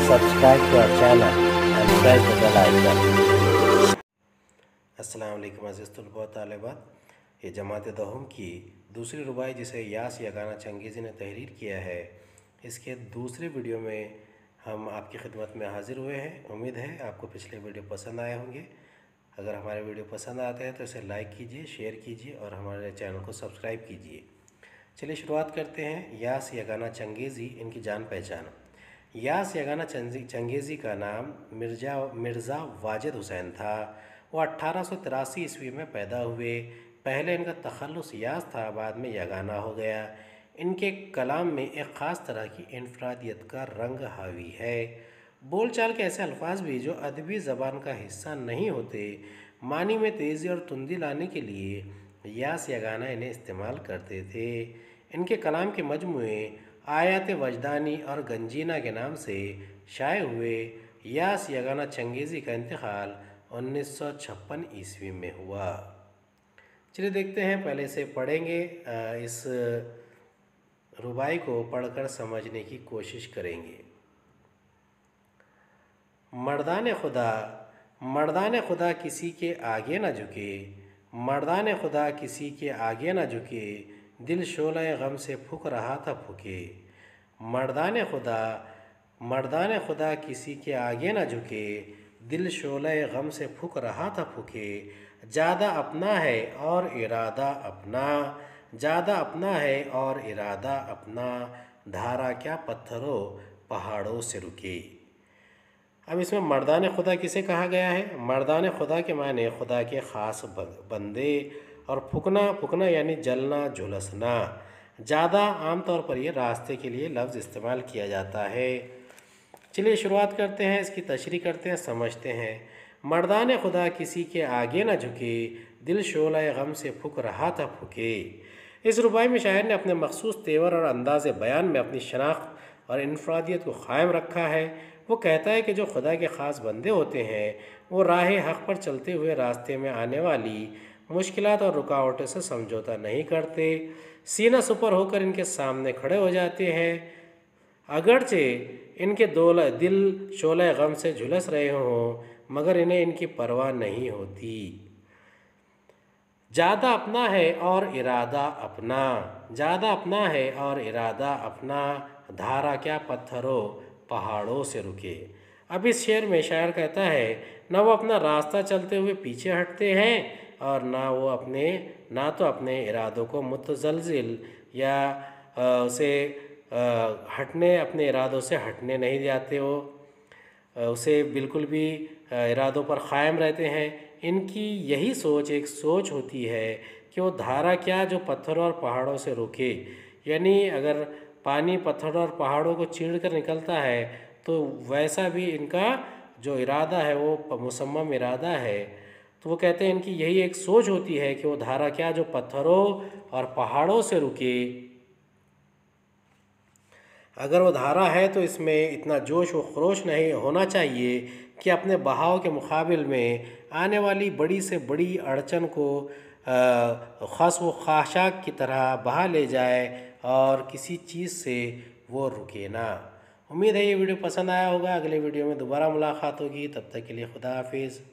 subscribe to our channel and press the bell icon. अस्सलाम वालेकुम अज़ीज़ तलबा तालिबात। ये जमात दहम की दूसरी रुबाई जिसे यास यगाना चंगेज़ी ने तहरीर किया है, इसके दूसरे वीडियो में हम आपकी खिदमत में हाज़िर हुए हैं। उम्मीद है आपको पिछले वीडियो पसंद आए होंगे। अगर हमारे वीडियो पसंद आते हैं तो इसे लाइक कीजिए, शेयर कीजिए और हमारे चैनल को सब्सक्राइब कीजिए। चलिए शुरुआत करते हैं। यास यगाना चंगेज़ी, इनकी जान पहचान। यास यगाना चंगेज़ी का नाम मिर्ज़ा वाजिद हुसैन था। वो 1883 ईस्वी में पैदा हुए। पहले इनका तखल्लुस यास था, बाद में यगाना हो गया। इनके कलाम में एक ख़ास तरह की इनफरादियत का रंग हावी है। बोलचाल के ऐसे अल्फाज भी जो अदबी ज़बान का हिस्सा नहीं होते, मानी में तेज़ी और तुंदी लाने के लिए यास यगाना इन्हें इस्तेमाल करते थे। इनके कलाम के मजमूए आयात वजदानी और गंजीना के नाम से शाये हुए। यास यगाना चंगेज़ी का इंतकाल 1956 ईस्वी में हुआ। चलिए देखते हैं, पहले से पढ़ेंगे, इस रुबाई को पढ़कर समझने की कोशिश करेंगे। मर्दान खुदा किसी के आगे न झुके, मर्दान खुदा किसी के आगे न झुके, दिल शोले गम से फूक रहा था फूके। मर्दान खुदा किसी के आगे न झुके, दिल शोले गम से फूक रहा था फूके। ज़्यादा अपना है और इरादा अपना, ज़्यादा अपना है और इरादा अपना, धारा क्या पत्थरों पहाड़ों से रुके। अब इसमें मर्दान खुदा किसे कहा गया है? मर्दान खुदा के माने खुदा के ख़ास बंदे, और फुकना यानी जलना झुलसना। ज़्यादा आमतौर पर यह रास्ते के लिए लफ्ज़ इस्तेमाल किया जाता है। चलिए शुरुआत करते हैं, इसकी तशरीह करते हैं, समझते हैं। मर्दान खुदा किसी के आगे न झुके, दिल शोला गम से फूक रहा था फूके। इस रुबाई में शायर ने अपने मखसूस तेवर और अंदाज़ बयान में अपनी शनाख्त और इनफरादियत को क़ायम रखा है। वो कहता है कि जो खुदा के ख़ास बंदे होते हैं वो राह हक़ पर चलते हुए रास्ते में आने वाली मुश्किलात और रुकावटों से समझौता नहीं करते, सीना सुपर होकर इनके सामने खड़े हो जाते हैं। अगरचे इनके दिल शोले गम से झुलस रहे हों, मगर इन्हें इनकी परवाह नहीं होती। ज़्यादा अपना है और इरादा अपना, ज़्यादा अपना है और इरादा अपना, धारा क्या पत्थरों पहाड़ों से रुके। अब इस शेर में शायर कहता है, ना वो अपना रास्ता चलते हुए पीछे हटते हैं और ना तो अपने इरादों को मुतज़लज़िल या अपने इरादों से हटने नहीं जाते हो, उसे बिल्कुल भी इरादों पर क़ायम रहते हैं। इनकी यही सोच एक सोच होती है कि वो धारा क्या जो पत्थरों और पहाड़ों से रुके, यानी अगर पानी पत्थरों और पहाड़ों को चीर कर निकलता है तो वैसा भी इनका जो इरादा है वो मुसम्मम इरादा है। तो वो कहते हैं इनकी यही एक सोच होती है कि वो धारा क्या जो पत्थरों और पहाड़ों से रुके। अगर वो धारा है तो इसमें इतना जोश व खरोश नहीं होना चाहिए कि अपने बहाव के मुकाबिल में आने वाली बड़ी से बड़ी अड़चन को ख़ास व ख़ाशाक की तरह बहा ले जाए और किसी चीज़ से वो रुके ना। उम्मीद है ये वीडियो पसंद आया होगा। अगले वीडियो में दोबारा मुलाकात होगी, तब तक के लिए खुदा हाफिज़।